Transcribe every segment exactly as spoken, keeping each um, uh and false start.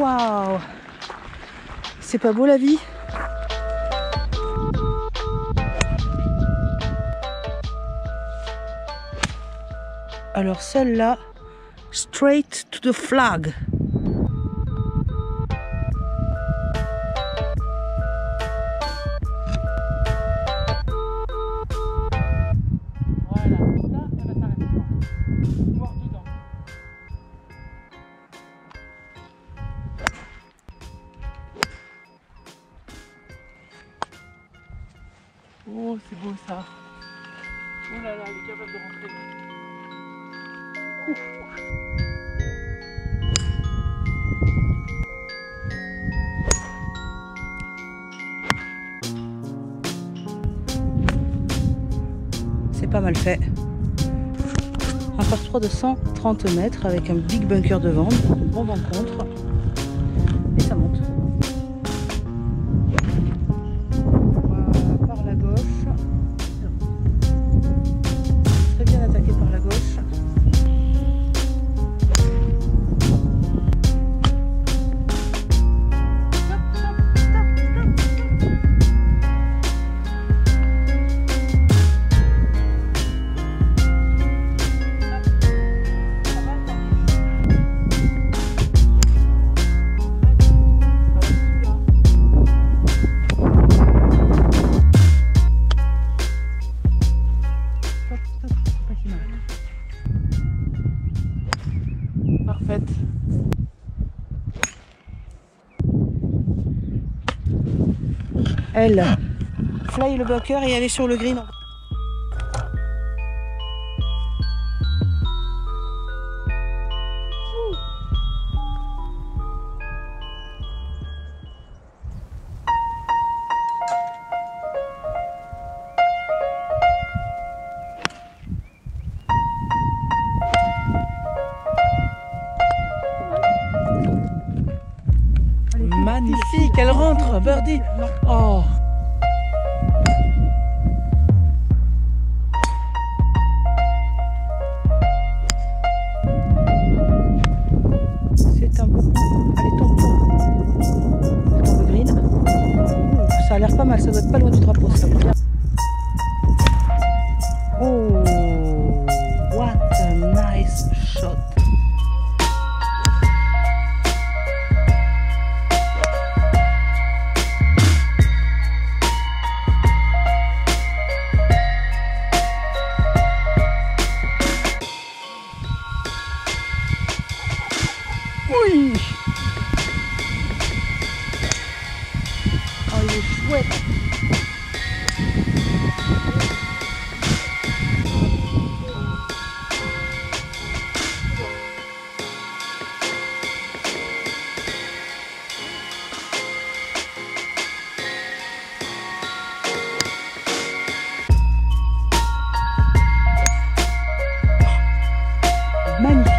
Waouh! C'est pas beau la vie? Alors celle-là, straight to the flag. Voilà, là, elle va s'arrêter. Voir dedans. Oh, c'est beau ça. Oh là là, elle est capable de rentrer. Ouf. C'est pas mal fait. Un par trois de cent trente mètres avec un big bunker devant, une bombe en contre. Et ça monte. On va par la gauche. Très bien attaqué par la gauche. Parfaite. Elle fly le bunker et elle est sur le green. Magnifique, elle rentre, birdie. Oh. C'est un beau coup. Allez, tombe, tombe. Elle tombe green. Ouh, ça a l'air pas mal, ça doit être pas loin du drapeau. Ça va bien. Oh, what a nice shot. Oui. Oh, il est chouette. Magnifique.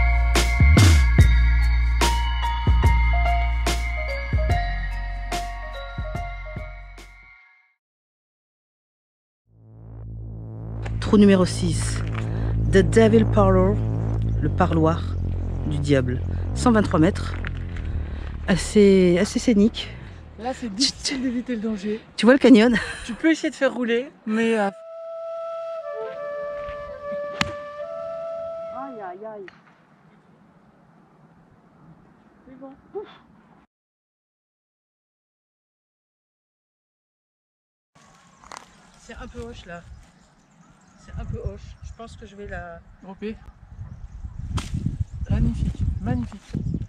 Trou numéro six, The Devil Parlor, le parloir du diable, cent vingt-trois mètres, assez, assez scénique. Là, c'est difficile d'éviter le danger. Tu vois le canyon? Tu peux essayer de faire rouler, mais... Euh... Aïe aïe aïe. C'est bon. Ouf. C'est un peu hoche là. C'est un peu hoche. Je pense que je vais la... Dropper. Magnifique, magnifique.